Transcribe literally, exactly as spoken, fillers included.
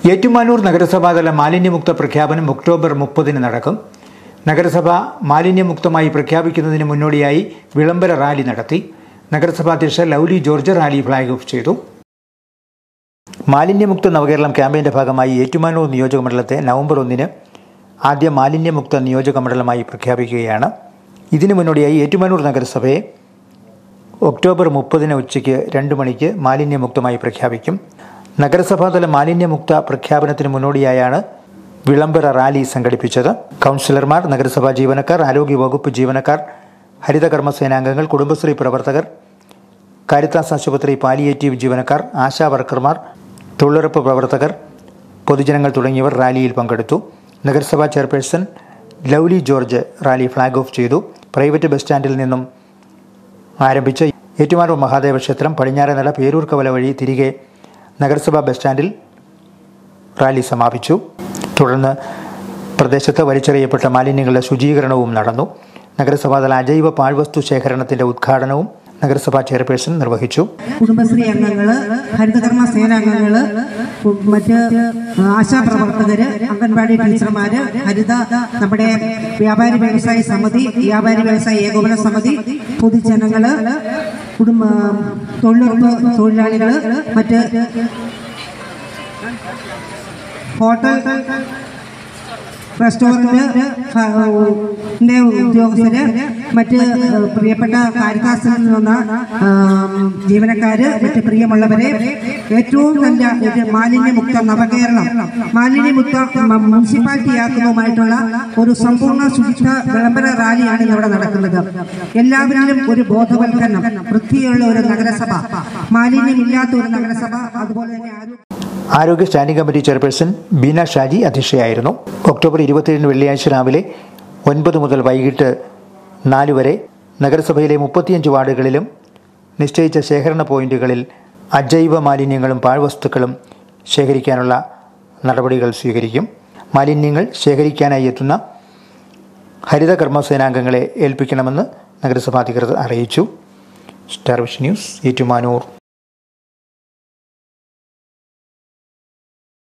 ഏറ്റുമാനൂർ നഗരസഭാതല മാലിന്യമുക്ത പ്രഖ്യാപനം ഒക്ടോബർ മുപ്പതിന് നടക്കും. നഗരസഭ മാലിന്യമുക്തമായി പ്രഖ്യാപിക്കുന്നതിന് മുന്നോടിയായി വിളംബര റാലി നടത്തി. നഗരസഭാ അധ്യക്ഷ Lovely George rally flag off ചെയ്തു. മാലിന്യമുക്ത നവകേരളം ക്യാമ്പയിന്റെ ഭാഗമായി ഏറ്റുമാനൂർ നിയോജകമണ്ഡലത്തെ നവംബർ ഒന്നിന് ആദ്യ മാലിന്യമുക്ത നിയോജകമണ്ഡലമായി പ്രഖ്യാപിക്കുകയാണ്. ഇതിനു മുന്നോടിയായി ഏറ്റുമാനൂർ നഗരസഭയെ ഒക്ടോബർ മുപ്പതിന് ഉച്ചയ്ക്ക് രണ്ട് മണിക്ക് മാലിന്യമുക്തമായി പ്രഖ്യാപിക്കും. നഗരസഭാതല മാലിന്യമുക്ത പ്രഖ്യാപനത്തിന് മുന്നോടിയായാണ് വിളംബര റാലി സംഘടിപ്പിച്ചത്. കൗൺസിലർമാർ, നഗരസഭാ ജീവനക്കാർ, ആരോഗ്യവകുപ്പ് ജീവനക്കാർ, ഹരിതകർമ്മസേനാംഗങ്ങൾ, കുടുംബശ്രീ പ്രവർത്തകർ, കാരിത്താസ് ആശുപത്രി പാലിയേറ്റീവ് ജീവനക്കാർ, ആശാ വർക്കർമാർ, തൊഴിലുറപ്പ് പ്രവർത്തകർ, പൊതുജനങ്ങൾ തുടങ്ങിയവർ റാലിയിൽ പങ്കെടുത്തു. നഗരസഭാ chairperson Lovely George rally flag off ചെയ്തു. പ്രൈവറ്റ് ബസ് സ്റ്റാൻഡിൽ നിന്നും ആരംഭിച്ച ഏറ്റുമാനൂർ മഹാദേവ ക്ഷേത്രം പടിഞ്ഞാറേനട പേരൂർക്കവല വഴി തിരികെ നഗരസഭാ ബസ് സ്റ്റാൻഡിൽ റാലി സമാപിച്ചു. തുടർന്ന് പ്രദേശത്ത് വലിച്ചെറിയപ്പെട്ട മാലിന്യങ്ങളുടെ ശുചീകരണവും നടന്നു. നഗരസഭാതല അജൈവ പാഴ്വസ്തു ശേഖരണത്തിന്റെ ഉദ്ഘാടനവും നഗരസഭാ ചെയർപേഴ്സൺ നിർവഹിച്ചു. കുടുംബശ്രീ അംഗങ്ങള്, ഹരിതകർമ്മ സേനാംഗങ്ങള്, മറ്റ് ആശാപ്രവർത്തകര്, അംഗൻവാടി ടീച്ചർമാര്, ഹരിത നമ്മുടെ വ്യാപാരി വ്യവസായ സമിതി, വ്യാപാരി വ്യവസായ ഏകോപന സമിതി, പൊതുജനങ്ങള്, കുടുംബ തൊഴിലുറപ്പ് തൊഴിലാളികള്, മറ്റ് ഹോട്ടൽ റെസ്റ്റോറൻറ്റ് ഉദ്യോഗസ്ഥര്, മറ്റ് പ്രിയപ്പെട്ട കാരിത്താസിൽ നിന്ന ജീവനക്കാര്, മറ്റ് പ്രിയമുള്ളവരെ, ഏറ്റവും നല്ല മാലിന്യമുക്ത നവകേരളം, മാലിന്യമുക്ത മുനിസിപ്പാലിറ്റിയാക്കുന്നതുമായിട്ടുള്ള ഒരു സമ്പൂർണ്ണ ശുചിത്വ വിളംബര റാലിയാണ് ഇവിടെ നടക്കുന്നത്. എല്ലാവരിലും ഒരു ബോധവൽക്കരണം, വൃത്തിയുള്ള ഒരു നഗരസഭ, മാലിന്യമില്ലാത്ത ഒരു നഗരസഭ, അതുപോലെ തന്നെ ആരോഗ്യ standing committee chairperson Beena Shaji അധ്യക്ഷയായിരുന്നു. ഒക്ടോബർ ഇരുപത്തിയേഴിന് വെള്ളിയാഴ്ച രാവിലെ ഒൻപത് മുതൽ വൈകിട്ട് നാല് വരെ നഗരസഭയിലെ മുപ്പത്തിയഞ്ച് വാർഡുകളിലും നിശ്ചയിച്ച ശേഖരണ പോയിന്റുകളിൽ അജൈവ മാലിന്യങ്ങളും പാഴ്വസ്തുക്കളും ശേഖരിക്കാനുള്ള നടപടികൾ സ്വീകരിക്കും. മാലിന്യങ്ങൾ ശേഖരിക്കാനായി എത്തുന്ന ഹരിത കർമ്മസേനാംഗങ്ങളെ ഏൽപ്പിക്കണമെന്ന് നഗരസഭാ അധികൃതർ അറിയിച്ചു. Star vision news, Ettumanoor.